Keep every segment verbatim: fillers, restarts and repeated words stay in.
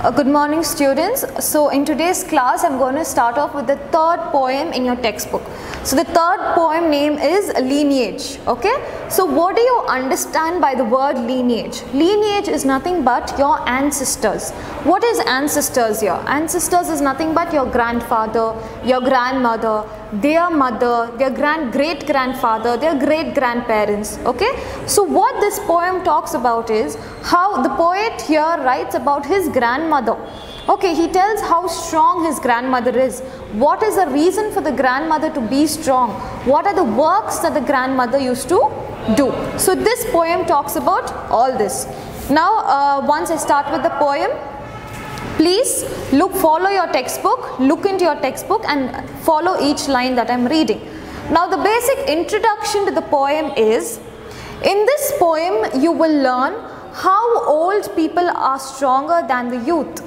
Uh, good morning, students. So in today's class I'm going to start off with the third poem in your textbook. So the third poem name is Lineage. Okay, so what do you understand by the word lineage? Lineage is nothing but your ancestors. What is ancestors here? Ancestors is nothing but your grandfather, your grandmother, their mother, their grand great grandfather, their great grandparents. Okay, so what this poem talks about is how the poet here writes about his grandmother. Okay, he tells how strong his grandmother is. What is the reason for the grandmother to be strong? What are the works that the grandmother used to do? So this poem talks about all this. Now uh, once I start with the poem, please look, follow your textbook, look into your textbook and follow each line that I am reading. Now the basic introduction to the poem is, in this poem you will learn how old people are stronger than the youth.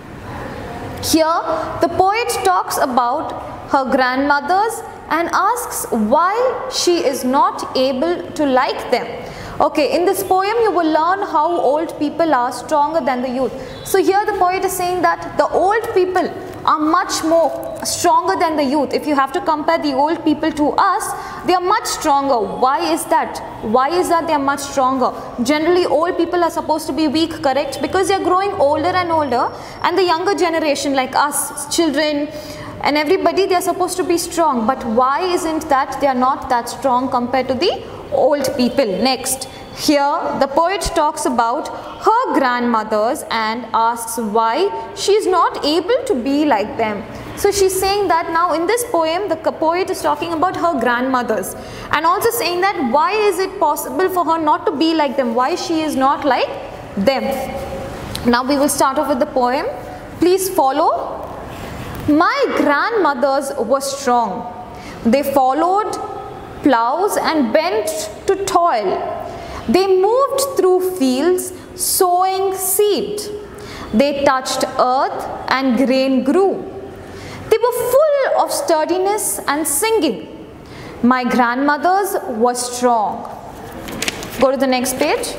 Here the poet talks about her grandmothers and asks why she is not able to like them. Okay, in this poem you will learn how old people are stronger than the youth. So here the poet is saying that the old people are much more stronger than the youth. If you have to compare the old people to us, they are much stronger. Why is that? Why is that they are much stronger? Generally old people are supposed to be weak, correct? Because they are growing older and older, and the younger generation like us, children and everybody, they are supposed to be strong. But why isn't that they are not that strong compared to the old people? Next, here the poet talks about her grandmothers and asks why she is not able to be like them. So she's saying that now in this poem the poet is talking about her grandmothers and also saying that why is it possible for her not to be like them, why she is not like them. Now we will start off with the poem. Please follow. My grandmothers were strong. They followed plows and bent to toil. They moved through fields sowing seed. They touched earth and grain grew. They were full of sturdiness and singing. My grandmothers were strong. Go to the next page.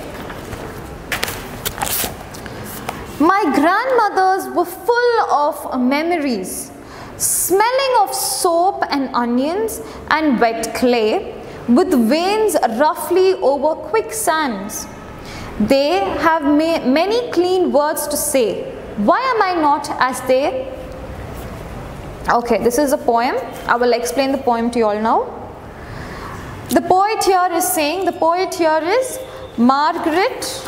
My grandmothers were full of memories, smelling of soap and onions and wet clay, with veins roughly over quicksands. They have ma many clean words to say. Why am I not as they? Okay, this is a poem. I will explain the poem to you all now. The poet here is saying, the poet here is Margaret,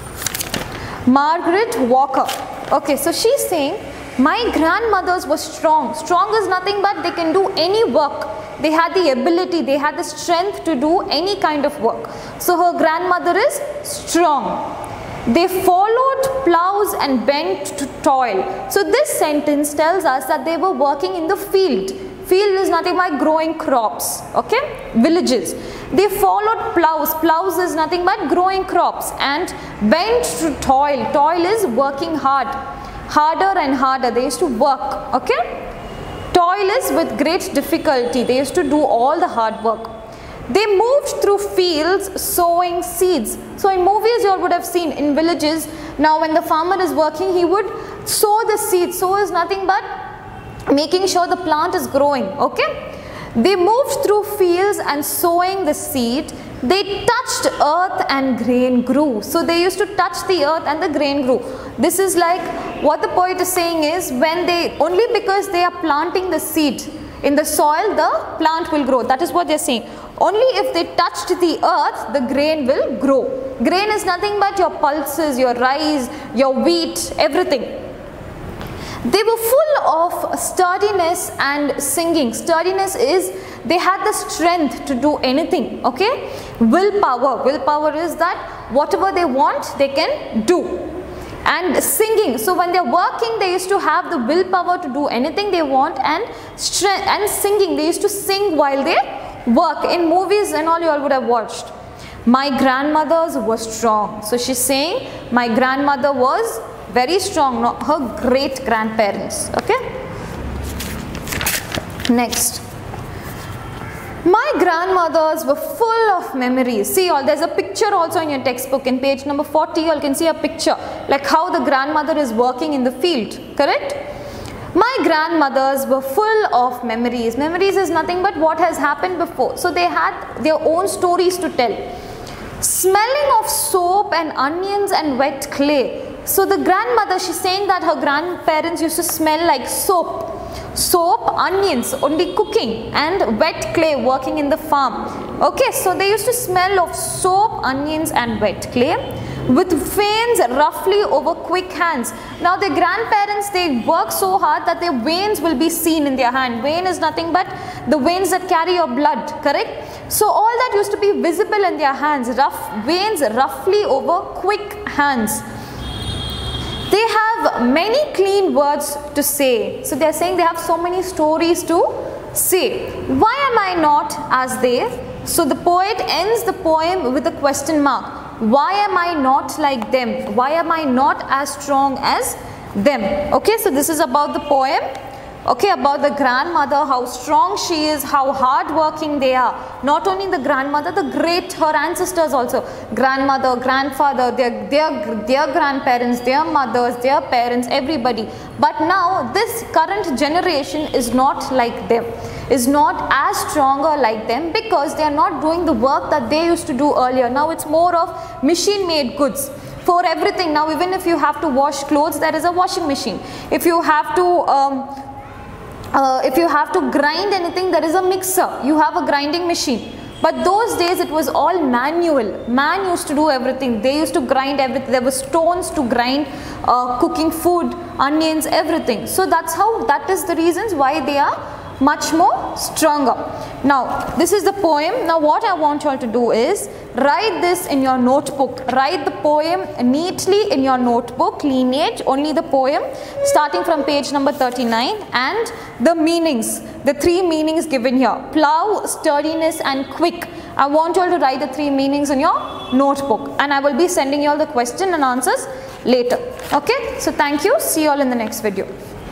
Margaret Walker. Okay, so she's saying, my grandmothers were strong. Strong is nothing but they can do any work. They had the ability, they had the strength to do any kind of work. So her grandmother is strong. They followed plows and bent to toil. So this sentence tells us that they were working in the field. Field is nothing but growing crops, okay, villages. They followed plows. Plows is nothing but growing crops, and bent to toil. Toil is working hard, harder and harder. They used to work, okay. Toil is with great difficulty. They used to do all the hard work. They moved through fields sowing seeds. So in movies you all would have seen in villages, now when the farmer is working, he would sow the seeds. Sow is nothing but making sure the plant is growing, okay. They moved through fields and sowing the seed. They touched earth and grain grew. So they used to touch the earth and the grain grew. This is like what the poet is saying is, when they, only because they are planting the seed in the soil, the plant will grow. That is what they are saying. Only if they touched the earth, the grain will grow. Grain is nothing but your pulses, your rice, your wheat, everything. They were full of sturdiness and singing. Sturdiness is they had the strength to do anything, okay. Willpower. Willpower is that whatever they want, they can do. And singing. So when they are working, they used to have the willpower to do anything they want, and strength and singing. They used to sing while they work. In movies and all you all would have watched. My grandmothers were strong. So she's saying my grandmother was very strong, not her great grandparents, okay. Next, My grandmothers were full of memories. See, all there's a picture also in your textbook. In page number forty, you can see a picture like how the grandmother is working in the field. Correct? My grandmothers were full of memories. Memories is nothing but what has happened before. So they had their own stories to tell. Smelling of soap and onions and wet clay. So the grandmother, she's saying that her grandparents used to smell like soap. Soap, onions, only cooking, and wet clay, working in the farm. Okay, so they used to smell of soap, onions and wet clay with veins roughly over quick hands. Now their grandparents, they work so hard that their veins will be seen in their hand. Vein is nothing but the veins that carry your blood, correct? So all that used to be visible in their hands, rough veins roughly over quick hands. They have many clean words to say. So they are saying they have so many stories to say. Why am I not as they? So the poet ends the poem with a question mark. Why am I not like them? Why am I not as strong as them? Okay, so this is about the poem. Okay, about the grandmother, how strong she is, how hard working they are. Not only the grandmother, the great, her ancestors also. Grandmother, grandfather, their, their, their grandparents, their mothers, their parents, everybody. But now this current generation is not like them, is not as stronger like them, because they are not doing the work that they used to do earlier. Now it's more of machine made goods. For everything, now even if you have to wash clothes, there is a washing machine. If you have to um, Uh, if you have to grind anything, there is a mixer, you have a grinding machine. But those days it was all manual. Man used to do everything. They used to grind everything. There were stones to grind uh, cooking food, onions, everything. So that's how, that is the reasons why they are much more stronger. Now this is the poem. Now what I want you all to do is write this in your notebook. Write the poem neatly in your notebook. Lineage, only the poem, starting from page number thirty-nine, and the meanings, the three meanings given here: plow, sturdiness and quick. I want you all to write the three meanings in your notebook, and I will be sending you all the question and answers later. Okay, so thank you. See you all in the next video.